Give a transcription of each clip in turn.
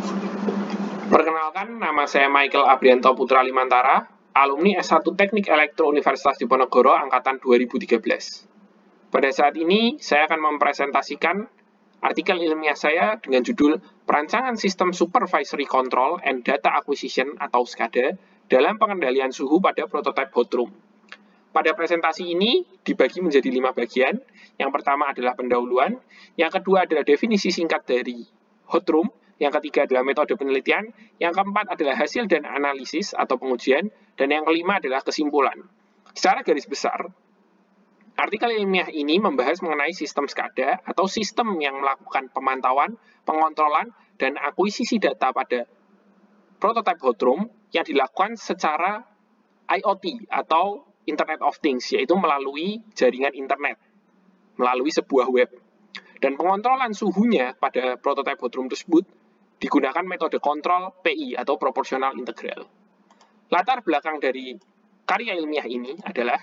Perkenalkan, nama saya Michael Abrianto Putra Limantara, alumni S1 Teknik Elektro Universitas Diponegoro angkatan 2013. Pada saat ini, saya akan mempresentasikan artikel ilmiah saya dengan judul Perancangan Sistem Supervisory Control and Data Acquisition atau SCADA dalam pengendalian suhu pada prototipe hot room. Pada presentasi ini dibagi menjadi 5 bagian. Yang pertama adalah pendahuluan, yang kedua adalah definisi singkat dari hot room, yang ketiga adalah metode penelitian, yang keempat adalah hasil dan analisis atau pengujian, dan yang kelima adalah kesimpulan. Secara garis besar, artikel ilmiah ini membahas mengenai sistem SCADA atau sistem yang melakukan pemantauan, pengontrolan, dan akuisisi data pada prototipe hot room yang dilakukan secara IoT atau Internet of Things, yaitu melalui jaringan internet, melalui sebuah web. Dan pengontrolan suhunya pada prototipe hot room tersebut digunakan metode kontrol PI atau proporsional integral. Latar belakang dari karya ilmiah ini adalah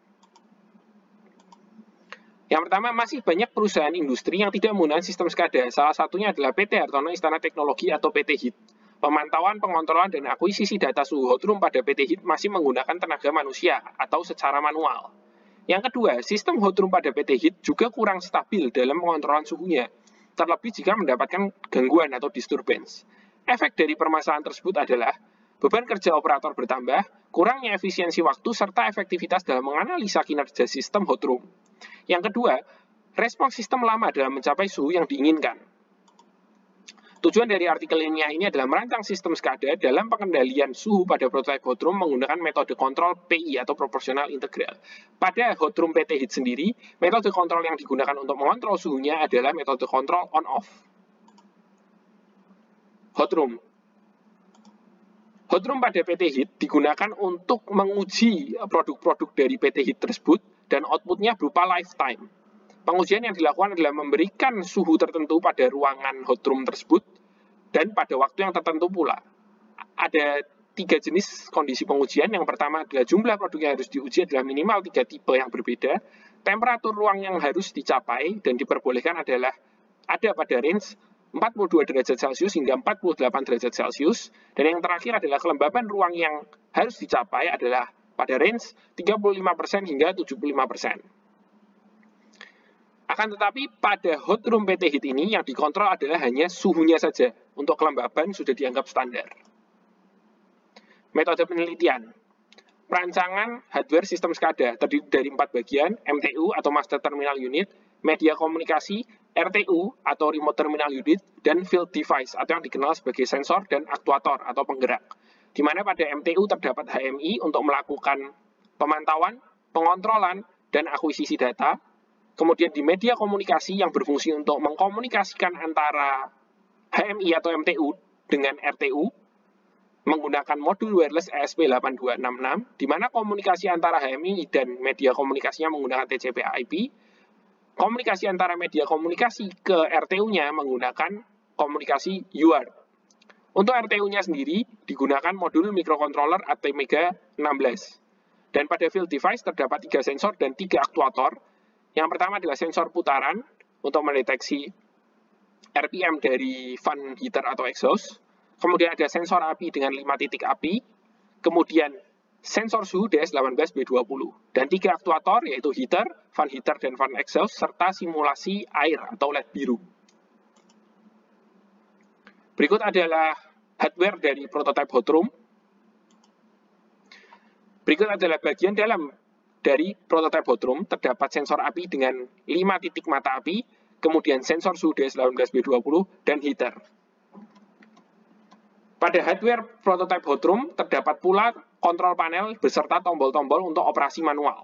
yang pertama, masih banyak perusahaan industri yang tidak menggunakan sistem SCADA. Salah satunya adalah PT Hartono Istana Teknologi atau PT HIT. Pemantauan, pengontrolan, dan akuisisi data suhu hot room pada PT HIT masih menggunakan tenaga manusia atau secara manual. Yang kedua, sistem hot room pada PT HIT juga kurang stabil dalam pengontrolan suhunya, terlebih jika mendapatkan gangguan atau disturbance. Efek dari permasalahan tersebut adalah beban kerja operator bertambah, kurangnya efisiensi waktu, serta efektivitas dalam menganalisa kinerja sistem hot room. Yang kedua, respons sistem lama dalam mencapai suhu yang diinginkan. Tujuan dari artikel ilmiah ini adalah merancang sistem SCADA dalam pengendalian suhu pada prototipe hot room menggunakan metode kontrol PI atau proporsional integral. Pada hot room PT HIT sendiri, metode kontrol yang digunakan untuk mengontrol suhunya adalah metode kontrol on-off. Hot room pada PT HIT digunakan untuk menguji produk-produk dari PT HIT tersebut dan outputnya berupa lifetime. Pengujian yang dilakukan adalah memberikan suhu tertentu pada ruangan hot room tersebut dan pada waktu yang tertentu pula. Ada 3 jenis kondisi pengujian. Yang pertama adalah jumlah produk yang harus diuji adalah minimal 3 tipe yang berbeda. Temperatur ruang yang harus dicapai dan diperbolehkan adalah ada pada range 42 derajat Celcius hingga 48 derajat Celcius. Dan yang terakhir adalah kelembaban ruang yang harus dicapai adalah pada range 35% hingga 75%. Akan tetapi pada hot room PT HIT ini yang dikontrol adalah hanya suhunya saja. Untuk kelembaban sudah dianggap standar. Metode penelitian. Perancangan hardware sistem SCADA terdiri dari 4 bagian, MTU atau Master Terminal Unit, media komunikasi, RTU atau Remote Terminal Unit, dan Field Device atau yang dikenal sebagai sensor dan aktuator atau penggerak. Di mana pada MTU terdapat HMI untuk melakukan pemantauan, pengontrolan, dan akuisisi data. Kemudian di media komunikasi yang berfungsi untuk mengkomunikasikan antara HMI atau MTU dengan RTU menggunakan modul wireless ESP8266, di mana komunikasi antara HMI dan media komunikasinya menggunakan TCP/IP. Komunikasi antara media komunikasi ke RTU-nya menggunakan komunikasi UART. Untuk RTU-nya sendiri digunakan modul microcontroller ATmega 16. Dan pada field device terdapat 3 sensor dan 3 aktuator. Yang pertama adalah sensor putaran untuk mendeteksi RPM dari fan heater atau exhaust. Kemudian ada sensor api dengan 5 titik api. Kemudian sensor suhu DS18B20. Dan 3 aktuator yaitu heater, fan dan fan exhaust, serta simulasi air atau LED biru. Berikut adalah hardware dari prototipe hot room. Berikut adalah bagian dalam dari prototipe hot room. Terdapat sensor api dengan 5 titik mata api, kemudian sensor suhu DS18B20, dan heater. Pada hardware prototipe hot room terdapat pula kontrol panel beserta tombol-tombol untuk operasi manual.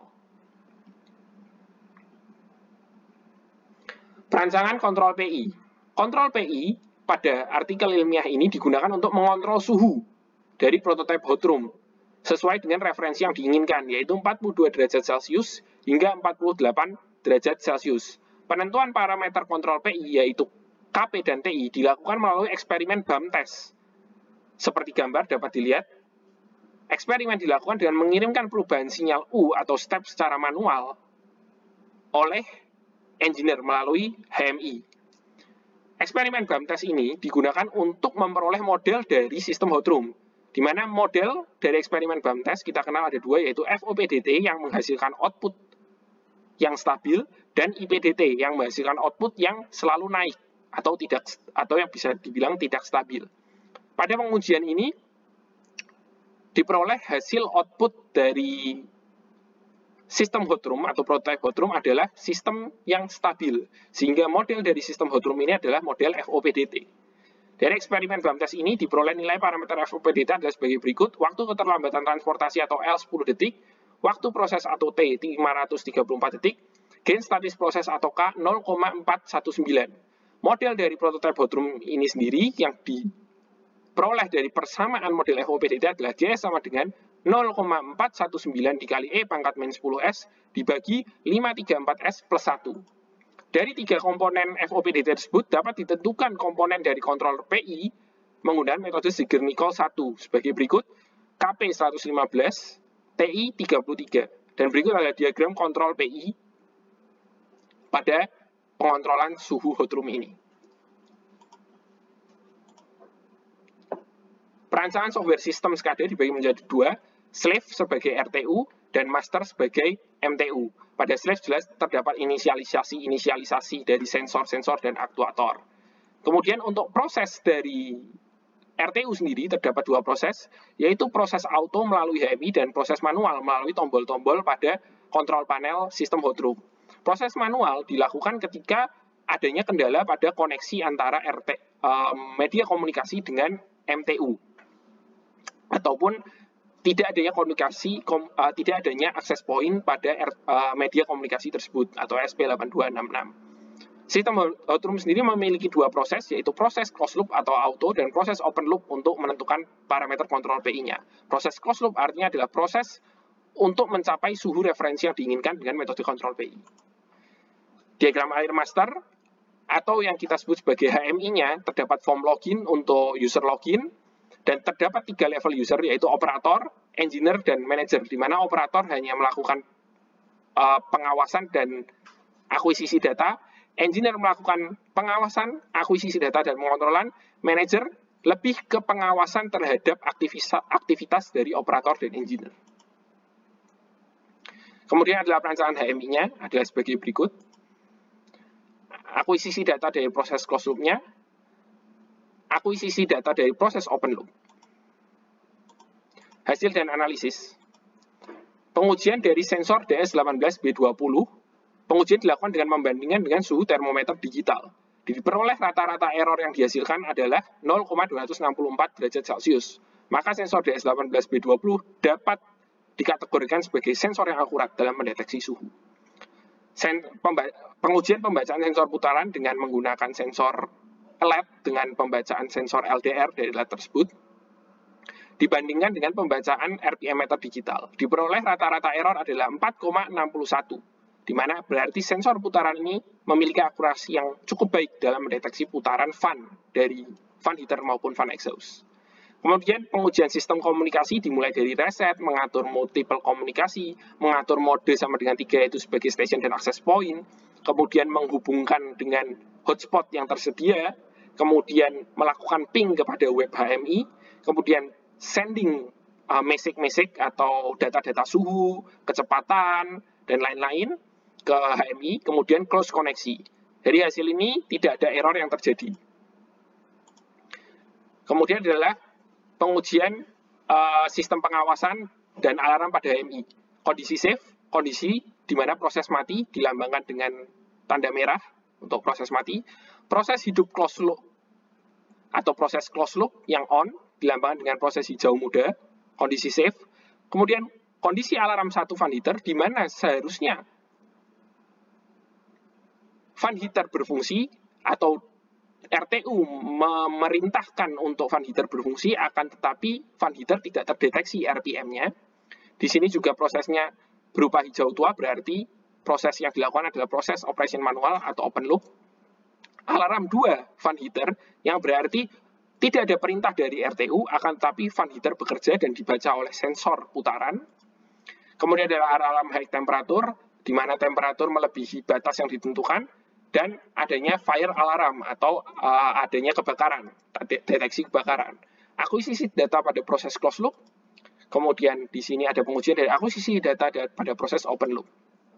Perancangan kontrol PI. Kontrol PI pada artikel ilmiah ini digunakan untuk mengontrol suhu dari prototipe hot room sesuai dengan referensi yang diinginkan, yaitu 42 derajat Celcius hingga 48 derajat Celcius. Penentuan parameter kontrol PI yaitu KP dan TI dilakukan melalui eksperimen BAM test. Seperti gambar dapat dilihat, eksperimen dilakukan dengan mengirimkan perubahan sinyal U atau step secara manual oleh engineer melalui HMI. Eksperimen BAMTES ini digunakan untuk memperoleh model dari sistem hot room, di mana model dari eksperimen BAMTES kita kenal ada dua, yaitu FOPDT yang menghasilkan output yang stabil dan IPDT yang menghasilkan output yang selalu naik atau yang bisa dibilang tidak stabil. Pada pengujian ini diperoleh hasil output dari sistem hot room atau prototype hot room adalah sistem yang stabil, sehingga model dari sistem hot room ini adalah model FOPDT. Dari eksperimen BAMTES ini diperoleh nilai parameter FOPDT adalah sebagai berikut: waktu keterlambatan transportasi atau L 10 detik, waktu proses atau T 534 detik, gain statis proses atau K 0,419. Model dari prototype hot room ini sendiri yang diperoleh dari persamaan model FOPDT adalah J sama dengan 0,419 dikali E pangkat min 10S dibagi 534S plus 1. Dari tiga komponen FOPDT tersebut dapat ditentukan komponen dari kontrol PI menggunakan metode Ziegler-Nichols 1 sebagai berikut: KP 115, TI 33. Dan berikut adalah diagram kontrol PI pada pengontrolan suhu hot room ini. Perancangan software sistem SCADA dibagi menjadi dua, slave sebagai RTU dan master sebagai MTU. Pada slave jelas terdapat inisialisasi dari sensor-sensor dan aktuator. Kemudian untuk proses dari RTU sendiri terdapat dua proses, yaitu proses auto melalui HMI dan proses manual melalui tombol-tombol pada kontrol panel sistem hot room. Proses manual dilakukan ketika adanya kendala pada koneksi antara media komunikasi dengan MTU, ataupun tidak adanya tidak adanya akses point pada media komunikasi tersebut atau SP8266. Sistem hot room sendiri memiliki dua proses, yaitu proses closed loop atau auto dan proses open loop untuk menentukan parameter kontrol PI-nya. Proses closed loop artinya adalah proses untuk mencapai suhu referensi yang diinginkan dengan metode kontrol PI. Diagram air master atau yang kita sebut sebagai HMI-nya terdapat form login untuk user login, dan terdapat tiga level user, yaitu operator, engineer, dan manager, di mana operator hanya melakukan pengawasan dan akuisisi data, engineer melakukan pengawasan, akuisisi data, dan pengontrolan, manager lebih ke pengawasan terhadap aktivitas dari operator dan engineer. Kemudian adalah perancangan HMI-nya adalah sebagai berikut: akuisisi data dari proses closed loop-nya, akuisisi data dari proses open loop. Hasil dan analisis. Pengujian dari sensor DS18B20. Pengujian dilakukan dengan membandingkan dengan suhu termometer digital. Diperoleh rata-rata error yang dihasilkan adalah 0,264 derajat Celcius. Maka sensor DS18B20 dapat dikategorikan sebagai sensor yang akurat dalam mendeteksi suhu. Pengujian pembacaan sensor putaran dengan menggunakan sensor LED dengan pembacaan sensor LDR dari LED tersebut dibandingkan dengan pembacaan RPM meter digital. Diperoleh rata-rata error adalah 4,61, di mana berarti sensor putaran ini memiliki akurasi yang cukup baik dalam mendeteksi putaran fan dari fan heater maupun fan exhaust. Kemudian pengujian sistem komunikasi dimulai dari reset, mengatur multiple komunikasi, mengatur mode sama dengan 3 yaitu sebagai station dan access point, kemudian menghubungkan dengan hotspot yang tersedia, kemudian melakukan ping kepada web HMI, kemudian sending message atau data-data suhu, kecepatan, dan lain-lain ke HMI, kemudian close koneksi. Dari hasil ini tidak ada error yang terjadi. Kemudian adalah pengujian sistem pengawasan dan alarm pada HMI. Kondisi safe, kondisi di mana proses mati dilambangkan dengan tanda merah untuk proses mati. Proses hidup closed loop atau proses closed loop yang on dilambangkan dengan proses hijau muda, kondisi safe. Kemudian kondisi alarm 1 fan heater di mana seharusnya fan heater berfungsi atau RTU memerintahkan untuk fan heater berfungsi, akan tetapi fan heater tidak terdeteksi RPM-nya. Di sini juga prosesnya berupa hijau tua, berarti proses yang dilakukan adalah proses operation manual atau open loop. Alarm 2 fan heater yang berarti tidak ada perintah dari RTU, akan tetapi fan heater bekerja dan dibaca oleh sensor putaran. Kemudian adalah alarm high temperature, di mana temperatur melebihi batas yang ditentukan. dan adanya fire alarm atau adanya kebakaran, deteksi kebakaran. Akuisisi data pada proses closed loop, kemudian di sini ada pengujian dari akuisisi data pada proses open loop.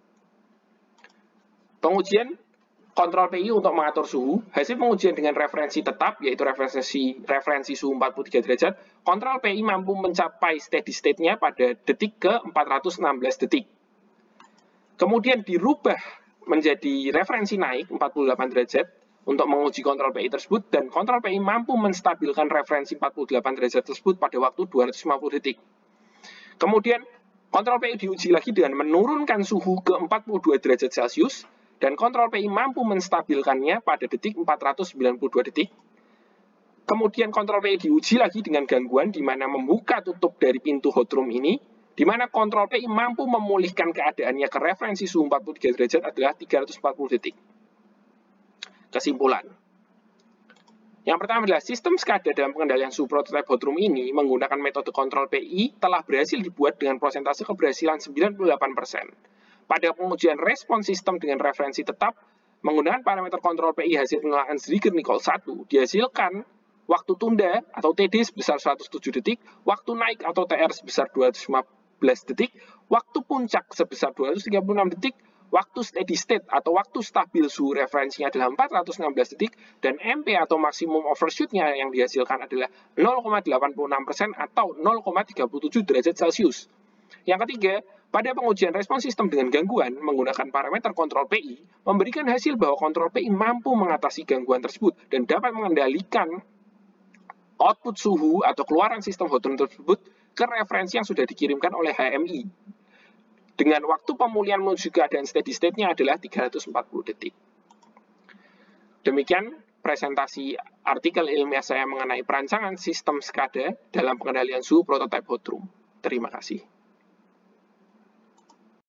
Pengujian kontrol PI untuk mengatur suhu, hasil pengujian dengan referensi tetap, yaitu referensi suhu 43 derajat, kontrol PI mampu mencapai steady state-nya pada detik ke 416 detik. Kemudian dirubah menjadi referensi naik 48 derajat untuk menguji kontrol PI tersebut, dan kontrol PI mampu menstabilkan referensi 48 derajat tersebut pada waktu 250 detik. Kemudian kontrol PI diuji lagi dengan menurunkan suhu ke 42 derajat Celcius, dan kontrol PI mampu menstabilkannya pada detik 492 detik. Kemudian kontrol PI diuji lagi dengan gangguan di mana membuka tutup dari pintu hot room ini, di mana kontrol PI mampu memulihkan keadaannya ke referensi suhu 43 derajat adalah 340 detik. Kesimpulan. Yang pertama adalah sistem SCADA dalam pengendalian suhu prototipe hot room ini menggunakan metode kontrol PI telah berhasil dibuat dengan persentase keberhasilan 98%. Pada pengujian respons sistem dengan referensi tetap, menggunakan parameter kontrol PI hasil penilaian Zwiger-Nichols 1, dihasilkan waktu tunda atau TD sebesar 107 detik, waktu naik atau TR sebesar 215 detik, waktu puncak sebesar 236 detik, waktu steady state atau waktu stabil suhu referensinya adalah 416 detik, dan MP atau maksimum overshoot-nya yang dihasilkan adalah 0,86% atau 0,37 derajat Celcius. Yang ketiga, pada pengujian respons sistem dengan gangguan menggunakan parameter kontrol PI, memberikan hasil bahwa kontrol PI mampu mengatasi gangguan tersebut dan dapat mengendalikan output suhu atau keluaran sistem hot room tersebut ke referensi yang sudah dikirimkan oleh HMI. Dengan waktu pemulihan menuju keadaan steady state-nya adalah 340 detik. Demikian presentasi artikel ilmiah saya mengenai perancangan sistem SCADA dalam pengendalian suhu prototipe hot room. Terima kasih.